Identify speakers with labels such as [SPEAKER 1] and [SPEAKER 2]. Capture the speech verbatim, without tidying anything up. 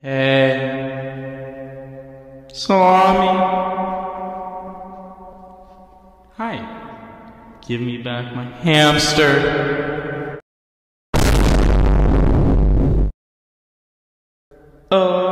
[SPEAKER 1] Hey, Salami. Hi. Give me back my hamster. Oh.